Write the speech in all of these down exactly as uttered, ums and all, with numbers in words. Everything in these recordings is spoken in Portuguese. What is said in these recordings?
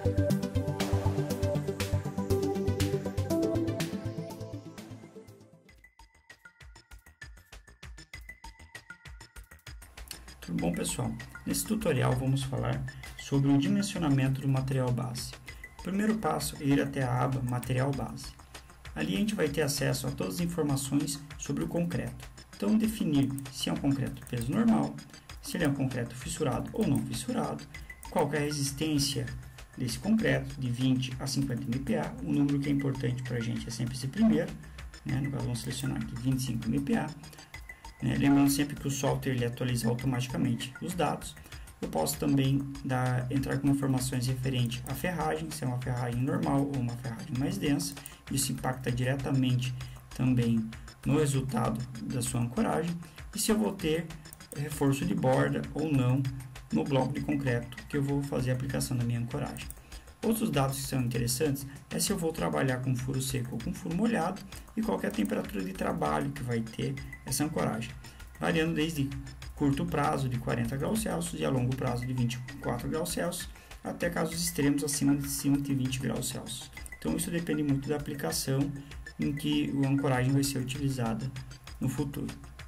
Tudo bom, pessoal? Nesse tutorial vamos falar sobre o dimensionamento do material base. O primeiro passo é ir até a aba Material Base. Ali a gente vai ter acesso a todas as informações sobre o concreto. Então, definir se é um concreto peso normal, se ele é um concreto fissurado ou não fissurado, qual é a resistência desse concreto, de vinte a cinquenta M P A. O número que é importante para a gente é sempre esse primeiro, né? No caso, vamos selecionar aqui vinte e cinco M P A. Né? Lembrando sempre que o software ele atualiza automaticamente os dados. Eu posso também dar, entrar com informações referentes à ferragem, se é uma ferragem normal ou uma ferragem mais densa. Isso impacta diretamente também no resultado da sua ancoragem. E se eu vou ter reforço de borda ou não no bloco de concreto que eu vou fazer a aplicação da minha ancoragem. Outros dados que são interessantes é se eu vou trabalhar com furo seco ou com furo molhado e qual é a temperatura de trabalho que vai ter essa ancoragem, variando desde curto prazo de quarenta graus Celsius e a longo prazo de vinte e quatro graus Celsius, até casos extremos acima de cento e vinte graus Celsius. Então isso depende muito da aplicação em que a ancoragem vai ser utilizada no futuro.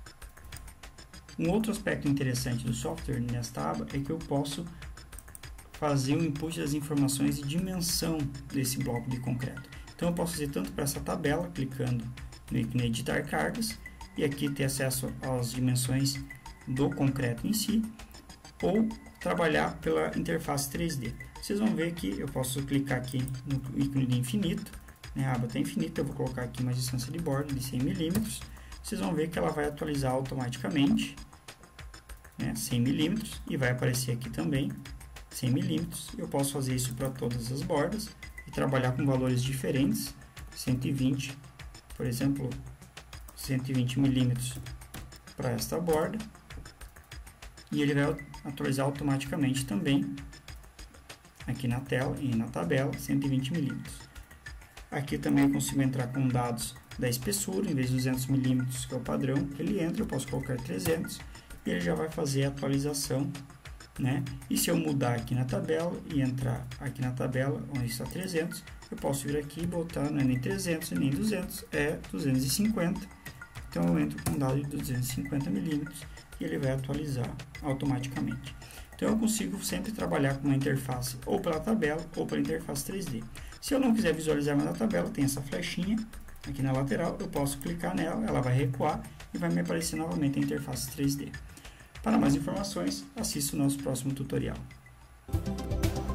Um outro aspecto interessante do software nesta aba é que eu posso fazer o input das informações de dimensão desse bloco de concreto. Então eu posso fazer tanto para essa tabela, clicando no ícone editar cargas, e aqui ter acesso às dimensões do concreto em si, ou trabalhar pela interface três D. Vocês vão ver que eu posso clicar aqui no ícone de infinito, né? A aba está infinita, eu vou colocar aqui uma distância de borda de cem milímetros. Vocês vão ver que ela vai atualizar automaticamente, né? cem milímetros, e vai aparecer aqui também cem milímetros. Eu posso fazer isso para todas as bordas e trabalhar com valores diferentes, cento e vinte, por exemplo, cento e vinte milímetros para esta borda, e ele vai atualizar automaticamente também aqui na tela e na tabela cento e vinte milímetros. Aqui também eu consigo entrar com dados da espessura, em vez de duzentos milímetros, que é o padrão que ele entra, eu posso colocar trezentos e ele já vai fazer a atualização, né? E se eu mudar aqui na tabela e entrar aqui na tabela onde está trezentos, eu posso vir aqui e botar, não é nem trezentos e nem duzentos, é duzentos e cinquenta. Então eu entro com um dado de duzentos e cinquenta milímetros e ele vai atualizar automaticamente. Então eu consigo sempre trabalhar com uma interface ou pela tabela ou pela interface três D. Se eu não quiser visualizar mais a tabela, tem essa flechinha aqui na lateral, eu posso clicar nela, ela vai recuar e vai me aparecer novamente a interface três D. Para mais informações, assista o nosso próximo tutorial.